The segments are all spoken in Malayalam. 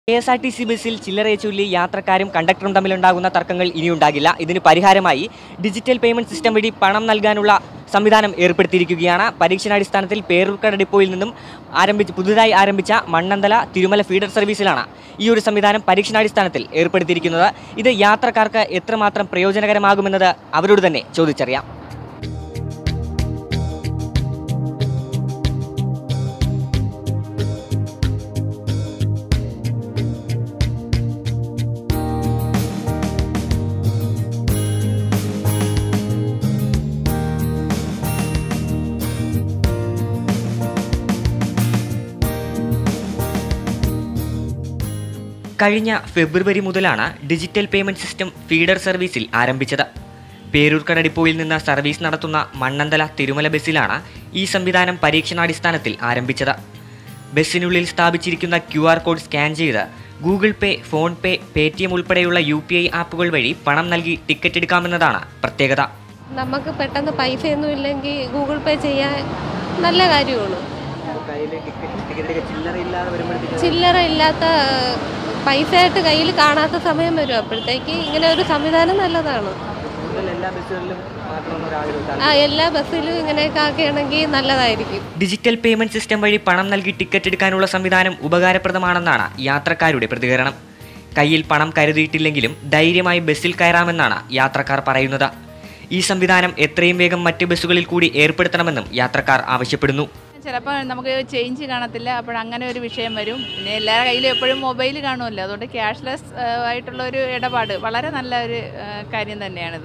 ksrtc ബസ്സിൽ ചില്ലറയെ ചൊല്ലി യാത്രക്കാരും കണ്ടക്ടറും തമ്മിലുണ്ടാകുന്ന തർക്കങ്ങൾ ഇനിയുണ്ടാകില്ല. ഇതിന് പരിഹാരമായി ഡിജിറ്റൽ പേയ്മെന്റ് സിസ്റ്റം വഴി പണം നൽകാനുള്ള സംവിധാനം ഏർപ്പെടുത്തിയിരിക്കുകയാണ്. പരീക്ഷണാടിസ്ഥാനത്തിൽ പേരൂർക്കട ഡിപ്പോയിൽ നിന്നും പുതുതായി ആരംഭിച്ച മണ്ണന്തല തിരുമല ഫീഡർ സർവീസിലാണ് ഈ ഒരു സംവിധാനം പരീക്ഷണാടിസ്ഥാനത്തിൽ ഏർപ്പെടുത്തിയിരിക്കുന്നത്. ഇത് യാത്രക്കാർക്ക് എത്രമാത്രം പ്രയോജനകരമാകുമെന്നത് അവരോട് തന്നെ ചോദിച്ചറിയാം. കഴിഞ്ഞ ഫെബ്രുവരി മുതലാണ് ഡിജിറ്റൽ പേയ്മെന്റ് സിസ്റ്റം ഫീഡർ സർവീസിൽ ആരംഭിച്ചത്. പേരൂർക്കട ഡിപ്പോയിൽ നിന്ന് സർവീസ് നടത്തുന്ന മണ്ണന്തല തിരുമല ബസ്സിലാണ് ഈ സംവിധാനം പരീക്ഷണാടിസ്ഥാനത്തിൽ ആരംഭിച്ചത്. ബസ്സിനുള്ളിൽ സ്ഥാപിച്ചിരിക്കുന്ന QR കോഡ് സ്കാൻ ചെയ്ത് Google pay, phone pay, Paytm ഉൾപ്പെടെയുള്ള UPI ആപ്പുകൾ വഴി പണം നൽകി ടിക്കറ്റ് എടുക്കാമെന്നതാണ് പ്രത്യേകത. നമുക്ക് പെട്ടെന്ന് പൈസയൊന്നും ഇല്ലെങ്കിൽ ഗൂഗിൾ പേ ചെയ്യാൻ നല്ല കാര്യമാണ്. ചില്ലറ ഇല്ലാത്ത പൈസയായിട്ട് കയ്യിൽ കാണാത്ത സമയം വരും. അപ്പോഴത്തേക്ക് ഇങ്ങനെ ഒരു സംവിധാനം നല്ലതാണ്. എല്ലാ ബസ്സിലും ഇങ്ങനെയൊക്കെ ആക്കുകയാണെങ്കിൽ നല്ലതായിരിക്കും. ഡിജിറ്റൽ പേയ്മെന്റ് സിസ്റ്റം വഴി പണം നൽകി ടിക്കറ്റ് എടുക്കാനുള്ള സംവിധാനം ഉപകാരപ്രദമാണെന്നാണ് യാത്രക്കാരുടെ പ്രതികരണം. കയ്യിൽ പണം കരുതിയിട്ടില്ലെങ്കിലും ധൈര്യമായി ബസ്സിൽ കയറാമെന്നാണ് യാത്രക്കാർ പറയുന്നത്. ഈ സംവിധാനം എത്രയും വേഗം മറ്റ് ബസ്സുകളിൽ കൂടി ഏർപ്പെടുത്തണമെന്നും യാത്രക്കാർ ആവശ്യപ്പെടുന്നു. ചിലപ്പോൾ നമുക്ക് ചേഞ്ച് കാണത്തില്ല, അപ്പോഴങ്ങനെ ഒരു വിഷയം വരും. പിന്നെ എല്ലാവരുടെ കയ്യിലും എപ്പോഴും മൊബൈൽ കാണുമല്ലോ, അതുകൊണ്ട് ക്യാഷ്ലെസ് ആയിട്ടുള്ള ഒരു ഇടപാട് വളരെ നല്ല ഒരു കാര്യം തന്നെയാണിത്.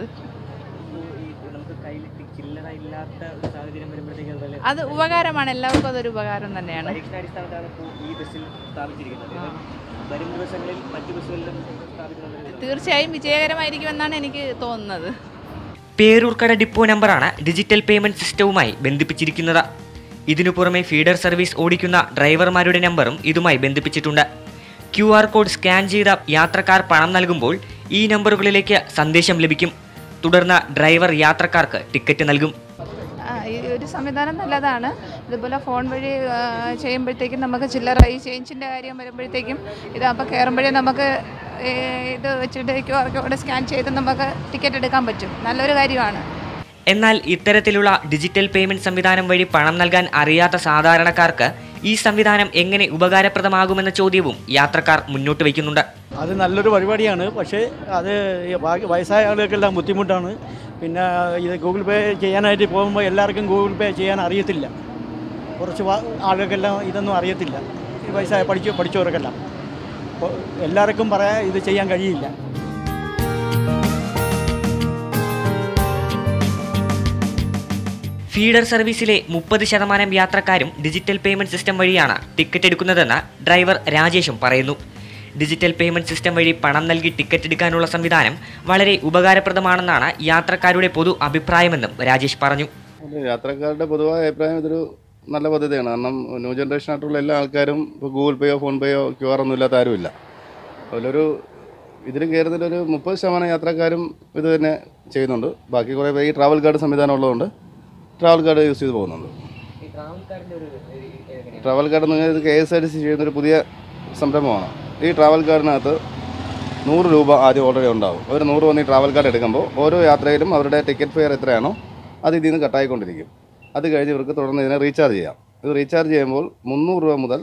അത് ഉപകാരമാണ്, എല്ലാവർക്കും അതൊരു ഉപകാരം തന്നെയാണ്. തീർച്ചയായും വിജയകരമായിരിക്കുമെന്നാണ് എനിക്ക് തോന്നുന്നത്. പേരൂർക്കട ഡിപ്പോ നമ്പറാണ് ഡിജിറ്റൽ പേയ്മെന്റ് സിസ്റ്റവുമായി ബന്ധിപ്പിച്ചിരിക്കുന്നത്. ഇതിനു പുറമെ ഫീഡർ സർവീസ് ഓടിക്കുന്ന ഡ്രൈവർമാരുടെ നമ്പറും ഇതുമായി ബന്ധിപ്പിച്ചിട്ടുണ്ട്. QR കോഡ് സ്കാൻ ചെയ്ത യാത്രക്കാർ പണം നൽകുമ്പോൾ ഈ നമ്പറുകളിലേക്ക് സന്ദേശം ലഭിക്കും. തുടർന്ന് ഡ്രൈവർ യാത്രക്കാർക്ക് ടിക്കറ്റ് നൽകും. ഈ ഒരു സംവിധാനം നല്ലതാണ്. ഇതുപോലെ ഫോൺ വഴി ചെയ്യുമ്പോഴത്തേക്കും നമുക്ക് ചില്ലറ ഈ ചേഞ്ചിൻ്റെ കാര്യം വരുമ്പോഴത്തേക്കും ഇതാകുമ്പോൾ കയറുമ്പോഴേ നമുക്ക് ഇത് വെച്ചിട്ട് QR കോഡ് സ്കാൻ ചെയ്ത് നമുക്ക് ടിക്കറ്റ് എടുക്കാൻ പറ്റും. നല്ലൊരു കാര്യമാണ്. എന്നാൽ ഇത്തരത്തിലുള്ള ഡിജിറ്റൽ പേയ്മെന്റ് സംവിധാനം വഴി പണം നൽകാൻ അറിയാത്ത സാധാരണക്കാർക്ക് ഈ സംവിധാനം എങ്ങനെ ഉപകാരപ്രദമാകുമെന്ന ചോദ്യവും യാത്രക്കാർ മുന്നോട്ട് വയ്ക്കുന്നുണ്ട്. അത് നല്ലൊരു പരിപാടിയാണ്. പക്ഷേ അത് വയസ്സായ ആളുകൾക്കെല്ലാം ബുദ്ധിമുട്ടാണ്. പിന്നെ ഇത് ഗൂഗിൾ പേ ചെയ്യാനായിട്ട് പോകുമ്പോൾ എല്ലാവർക്കും ഗൂഗിൾ പേ ചെയ്യാൻ അറിയത്തില്ല. കുറച്ച് ആളുകൾക്കെല്ലാം ഇതൊന്നും അറിയത്തില്ല. വയസ്സായ പഠിച്ചവർക്കെല്ലാം എല്ലാവർക്കും ഇത് ചെയ്യാൻ കഴിയില്ല. ഫീഡർ സർവീസിലെ 30% യാത്രക്കാരും ഡിജിറ്റൽ പേയ്മെന്റ് സിസ്റ്റം വഴിയാണ് ടിക്കറ്റ് എടുക്കുന്നതെന്ന് ഡ്രൈവർ രാജേഷും പറയുന്നു. ഡിജിറ്റൽ പേയ്മെന്റ് സിസ്റ്റം വഴി പണം നൽകി ടിക്കറ്റ് എടുക്കാനുള്ള സംവിധാനം വളരെ ഉപകാരപ്രദമാണെന്നാണ് യാത്രക്കാരുടെ പൊതു അഭിപ്രായമെന്നും രാജേഷ് പറഞ്ഞു. യാത്രക്കാരുടെ പൊതുവായ അഭിപ്രായം ഇതൊരു നല്ല പദ്ധതിയാണ്. കാരണം ന്യൂ ജനറേഷൻ ആയിട്ടുള്ള എല്ലാ ആൾക്കാരും ഇപ്പോൾ ഗൂഗിൾ പേയോ ഫോൺ പേയോ QR ഒന്നും ഇല്ലാത്ത ആരുമില്ല. അതിലൊരു ഇതിൽ കയറുന്നതിലൊരു 30% യാത്രക്കാരും ഇത് തന്നെ ചെയ്യുന്നുണ്ട്. ബാക്കി കുറേ പേര് ഈ ട്രാവൽ കാർഡ് സംവിധാനം ഉള്ളതുകൊണ്ട് ട്രാവൽ കാർഡ് യൂസ് ചെയ്ത് പോകുന്നുണ്ട്. ട്രാവൽ കാർഡ് എന്ന് പറഞ്ഞാൽ ഇത് KSRTC ചെയ്യുന്നൊരു പുതിയ സംരംഭമാണ്. ഈ ട്രാവൽ കാർഡിനകത്ത് 100 രൂപ ആദ്യം ഓൾറെഡി ഉണ്ടാവും. അവർ 100 വന്ന് ഈ ട്രാവൽ കാർഡ് എടുക്കുമ്പോൾ ഓരോ യാത്രയിലും അവരുടെ ടിക്കറ്റ് ഫെയർ എത്രയാണോ അത് ഇതിൽ നിന്ന് കട്ടായിക്കൊണ്ടിരിക്കും. അത് കഴിഞ്ഞ് ഇവർക്ക് തുടർന്ന് ഇതിനെ റീചാർജ് ചെയ്യാം. ഇത് റീചാർജ് ചെയ്യുമ്പോൾ 300 രൂപ മുതൽ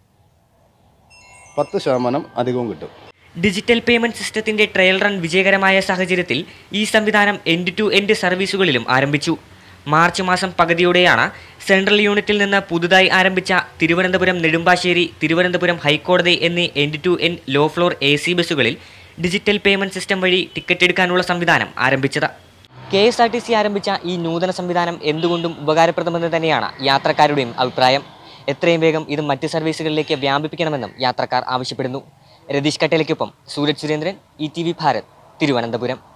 10% അധികവും കിട്ടും. ഡിജിറ്റൽ പേയ്മെന്റ് സിസ്റ്റത്തിന്റെ ട്രയൽ റൺ വിജയകരമായ സാഹചര്യത്തിൽ ഈ സംവിധാനം എൻഡ് ടു എൻഡ് സർവീസുകളിലും ആരംഭിച്ചു. മാർച്ച് മാസം പകുതിയോടെയാണ് സെൻട്രൽ യൂണിറ്റിൽ നിന്ന് പുതുതായി ആരംഭിച്ച തിരുവനന്തപുരം നെടുമ്പാശ്ശേരി, തിരുവനന്തപുരം ഹൈക്കോടതി എന്നീ end to end low floor AC ബസ്സുകളിൽ ഡിജിറ്റൽ പേയ്മെന്റ് സിസ്റ്റം വഴി ടിക്കറ്റ് എടുക്കാനുള്ള സംവിധാനം ആരംഭിച്ചത്. KSRTC ആരംഭിച്ച ഈ നൂതന സംവിധാനം എന്തുകൊണ്ടും ഉപകാരപ്രദമെന്ന് തന്നെയാണ് യാത്രക്കാരുടെയും അഭിപ്രായം. എത്രയും വേഗം ഇത് മറ്റ് സർവീസുകളിലേക്ക് വ്യാപിപ്പിക്കണമെന്നും യാത്രക്കാർ ആവശ്യപ്പെടുന്നു. രതീഷ് കട്ടേലയ്ക്കൊപ്പം സൂരജ് സുരേന്ദ്രൻ, ETV ഭാരത്, തിരുവനന്തപുരം.